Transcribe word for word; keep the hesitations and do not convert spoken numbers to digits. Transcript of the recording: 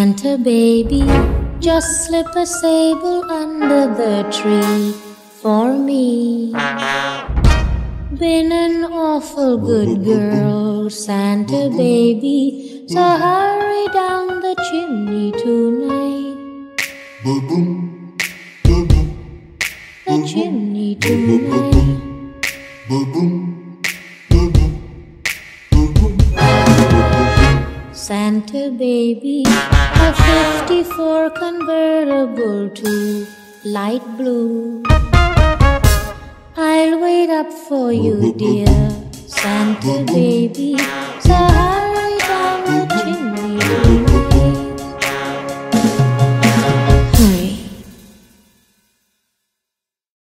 Santa baby, just slip a sable under the tree for me. Been an awful good girl, Santa baby, so hurry down the chimney tonight. The chimney tonight. Santa baby, a fifty-four convertible to light blue. I'll wait up for you, dear Santa baby, so hurry down the chimney.